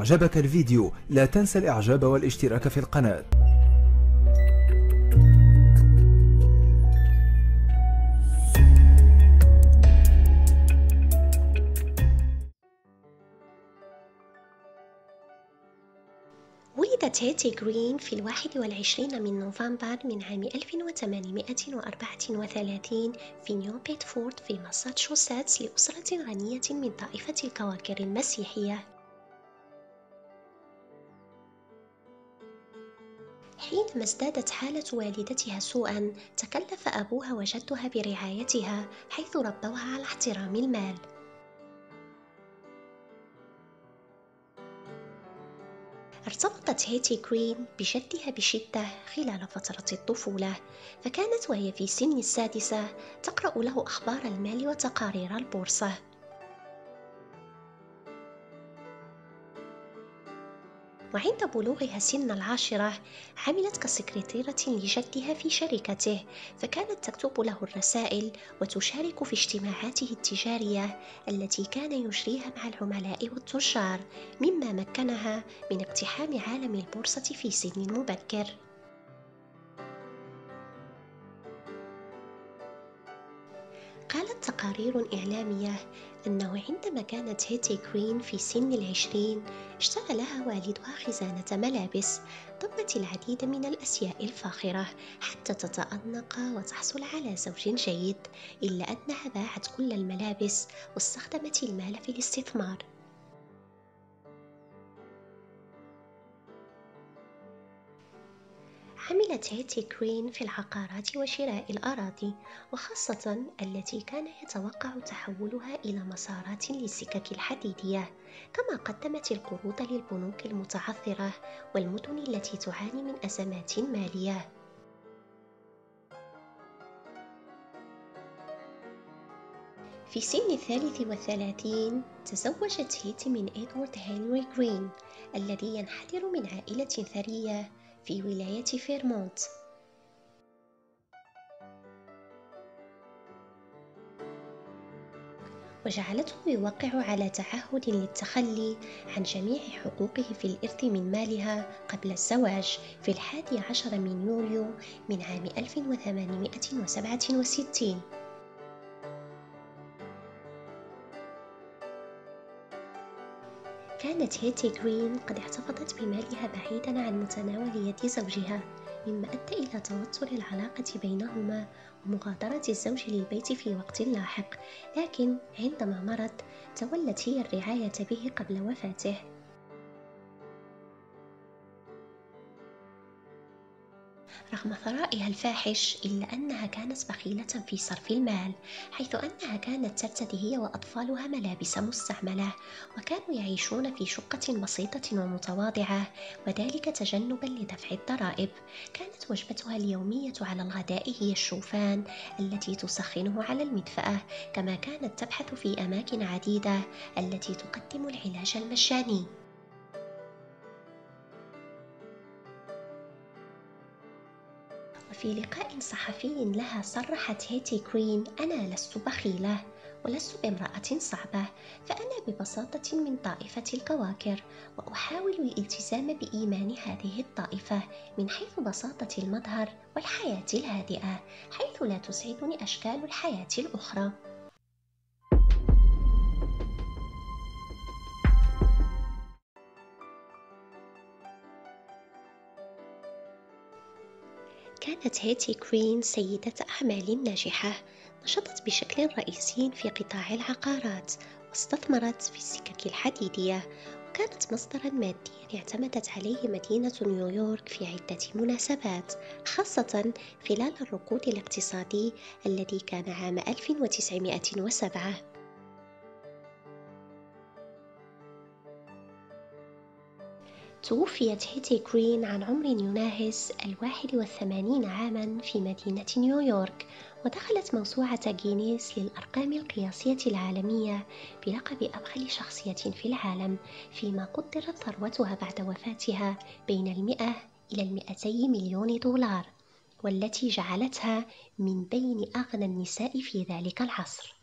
أعجبك الفيديو لا تنسى الإعجاب والاشتراك في القناة. ولدت هيتي غرين في 21 من نوفمبر من عام 1834 في نيو بيدفورد في ماساتشوستس لأسرة غنية من طائفة الكواكر المسيحية. حينما ازدادت حالة والدتها سوءا، تكلف أبوها وجدها برعايتها، حيث ربوها على احترام المال. ارتبطت هيتي غرين بجدها بشدة خلال فترة الطفولة، فكانت وهي في سن السادسة تقرأ له أخبار المال وتقارير البورصة. وعند بلوغها سن 10 عملت كسكرتيرة لجدها في شركته، فكانت تكتب له الرسائل وتشارك في اجتماعاته التجارية التي كان يجريها مع العملاء والتجار، مما مكنها من اقتحام عالم البورصة في سن مبكر. قالت تقارير إعلامية أنه عندما كانت هيتي غرين في سن 20 اشترى لها والدها خزانة ملابس ضمت العديد من الأزياء الفاخرة حتى تتأنق وتحصل على زوج جيد، إلا أنها باعت كل الملابس واستخدمت المال في الاستثمار. عملت هيتي غرين في العقارات وشراء الأراضي، وخاصة التي كان يتوقع تحولها إلى مسارات للسكك الحديدية، كما قدمت القروض للبنوك المتعثرة والمدن التي تعاني من أزمات مالية. في سن 33 تزوجت هيتي من إدوارد هنري غرين الذي ينحدر من عائلة ثرية في ولاية فيرمونت. وجعلته يوقع على تعهد للتخلي عن جميع حقوقه في الإرث من مالها قبل الزواج في 11 من يوليو من عام 1867. كانت هيتي غرين قد احتفظت بمالها بعيدا عن متناول يد زوجها، مما أدى إلى توتر العلاقة بينهما ومغادرة الزوج للبيت في وقت لاحق، لكن عندما مرض تولت هي الرعاية به قبل وفاته. رغم ثرائها الفاحش إلا أنها كانت بخيلة في صرف المال، حيث أنها كانت ترتدي هي وأطفالها ملابس مستعملة، وكانوا يعيشون في شقة بسيطة ومتواضعة، وذلك تجنبا لدفع الضرائب. كانت وجبتها اليومية على الغداء هي الشوفان التي تسخنه على المدفأة، كما كانت تبحث في أماكن عديدة التي تقدم العلاج المجاني. وفي لقاء صحفي لها صرحت هيتي غرين: أنا لست بخيلة ولست بامرأة صعبة، فأنا ببساطة من طائفة الكواكر، وأحاول الالتزام بإيمان هذه الطائفة من حيث بساطة المظهر والحياة الهادئة، حيث لا تسعدني أشكال الحياة الأخرى. كانت هيتي غرين سيدة أعمال ناجحة، نشطت بشكل رئيسي في قطاع العقارات، واستثمرت في السكك الحديدية، وكانت مصدرا ماديا اعتمدت عليه مدينة نيويورك في عدة مناسبات، خاصة خلال الركود الاقتصادي الذي كان عام 1907. توفيت هيتي غرين عن عمر يناهز 81 عاما في مدينة نيويورك، ودخلت موسوعة غينيس للأرقام القياسية العالمية بلقب أبخل شخصية في العالم، فيما قدرت ثروتها بعد وفاتها بين 100 إلى 200 مليون دولار، والتي جعلتها من بين أغنى النساء في ذلك العصر.